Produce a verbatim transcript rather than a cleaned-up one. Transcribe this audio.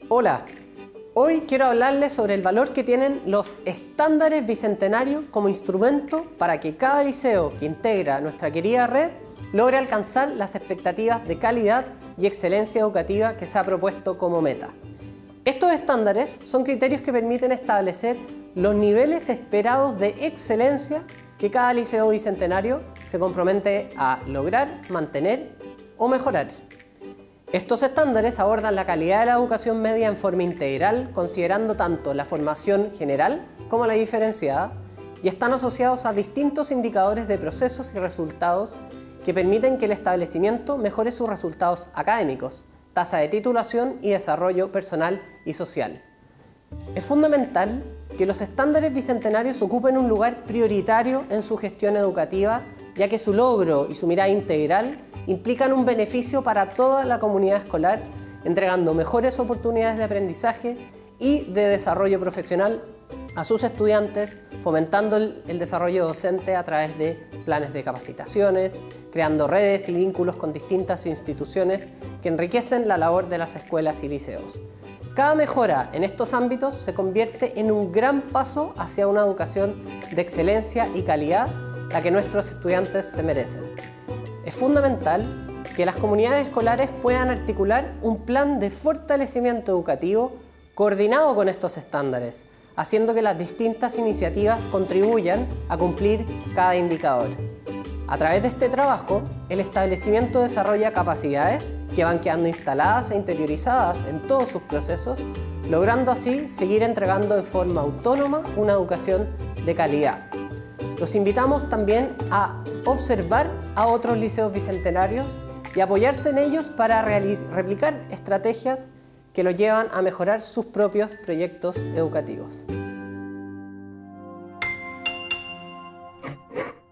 Hola, hoy quiero hablarles sobre el valor que tienen los estándares bicentenarios como instrumento para que cada liceo que integra nuestra querida red logre alcanzar las expectativas de calidad y excelencia educativa que se ha propuesto como meta. Estos estándares son criterios que permiten establecer los niveles esperados de excelencia que cada liceo bicentenario se compromete a lograr, mantener o mejorar. Estos estándares abordan la calidad de la educación media en forma integral, considerando tanto la formación general como la diferenciada, y están asociados a distintos indicadores de procesos y resultados que permiten que el establecimiento mejore sus resultados académicos, tasa de titulación y desarrollo personal y social. Es fundamental que los estándares bicentenarios ocupen un lugar prioritario en su gestión educativa, ya que su logro y su mirada integral implican un beneficio para toda la comunidad escolar, entregando mejores oportunidades de aprendizaje y de desarrollo profesional a sus estudiantes, fomentando el, el desarrollo docente a través de planes de capacitaciones, creando redes y vínculos con distintas instituciones que enriquecen la labor de las escuelas y liceos. Cada mejora en estos ámbitos se convierte en un gran paso hacia una educación de excelencia y calidad, la que nuestros estudiantes se merecen. Es fundamental que las comunidades escolares puedan articular un plan de fortalecimiento educativo coordinado con estos estándares, haciendo que las distintas iniciativas contribuyan a cumplir cada indicador. A través de este trabajo, el establecimiento desarrolla capacidades que van quedando instaladas e interiorizadas en todos sus procesos, logrando así seguir entregando de forma autónoma una educación de calidad. Los invitamos también a observar a otros liceos bicentenarios y apoyarse en ellos para replicar estrategias que los llevan a mejorar sus propios proyectos educativos.